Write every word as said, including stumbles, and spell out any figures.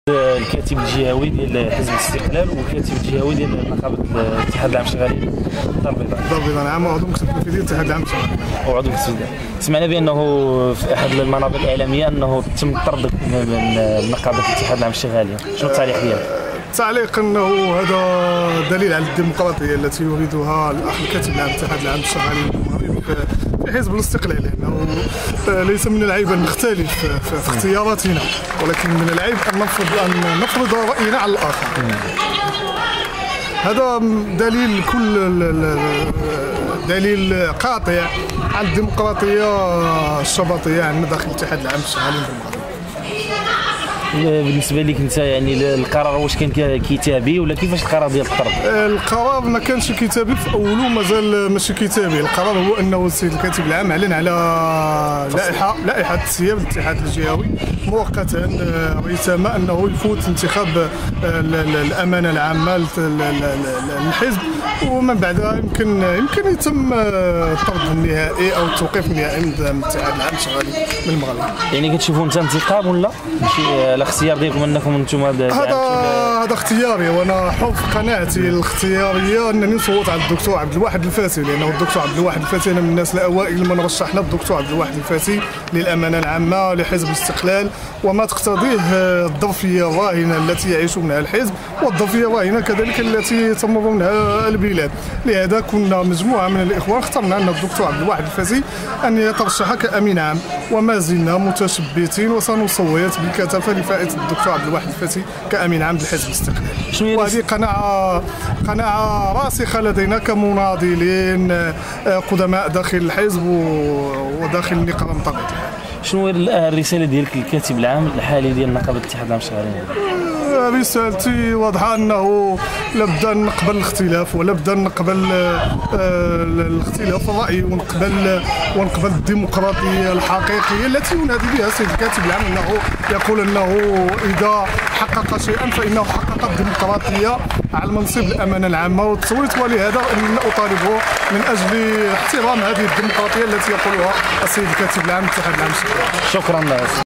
الكاتب الجهوي ديال حزب الاستقلال والكاتب الجهوي ديال نقابه الاتحاد العام للشغالين الدار البيضاء. الدار البيضاء نعم، وعضو مكتب التنفيذي للاتحاد العام للشغالين. وعضو مكتب. سمعنا بانه في احد المنابر الاعلاميه انه تم طرد من نقابه الاتحاد العام للشغالين، شنو التعليق ديالك؟ التعليق انه هذا دليل على الديمقراطيه التي يريدها الاخ الكاتب العام للاتحاد العام للشغالين في حزب الاستقلال، لانه ليس من العيب ان نختلف في اختياراتنا، ولكن من العيب ان نفرض ان نفرض راينا على الاخر. هذا دليل كل دليل قاطع على الديمقراطيه الشبطيه عندنا داخل الاتحاد العام للشغالين في المغرب. بالنسبه لك انت يعني القرار واش كان كتابي ولا كيفاش القرار ديال الطرد؟ القرار ما كانش كتابي في اوله، مازال ماشي كتابي. القرار هو انه السيد الكاتب العام اعلن على لائحه لائحه تسيير الاتحاد الجهوي مؤقتا ريثما انه يفوت انتخاب الامانه العامه للحزب، ومن بعدها يمكن يمكن يتم الطرد النهائي او التوقيف النهائي من الاتحاد العام للشغالين من المغرب. يعني كتشوفوا انت انتقام ولا ماشي الاختيار ديالكم انكم انتم هذا هذا اختياري، وانا حب قناعتي الاختياريه انني نصوت على الدكتور عبد الواحد الفاتي، لانه الدكتور عبد الواحد الفاتي انا من الناس الاوائل من رشحنا الدكتور عبد الواحد الفاتي للامانه العامه لحزب الاستقلال، وما تقتضيه الظرفيه الراهنه التي يعيش منها الحزب والظرفيه الراهنه كذلك التي تمر منها البلاد. لهذا كنا مجموعه من الاخوان اخترنا ان الدكتور عبد الواحد الفاتي ان يترشح كامين عام، وما زلنا متشبتين وسنصوت بكثافه لفائده الدكتور عبد الواحد الفاتي كامين عام لحزب الاستقلال. وهذه قناعه قناعه راسخه لدينا كمناضلين قدماء داخل الحزب وداخل النقابه بطبيعه الحال. شنو هي الرساله ديالك للكاتب العام الحالي ديال نقابه الاتحاد العام للشغالين؟ رسالتي واضحه، انه لابد ان نقبل الاختلاف، ولابد ان نقبل الاختلاف الراي، ونقبل ونقبل الديمقراطيه الحقيقيه التي ينادي بها السيد الكاتب العام، انه يقول انه اذا حقق شيئا فانه حقق الديمقراطيه على المنصب الامانه العامه والتصويت، ولهذا اطالبه من اجل احترام هذه الديمقراطيه التي يقولها السيد الكاتب العام للاتحاد العام للشغالين. شكرا.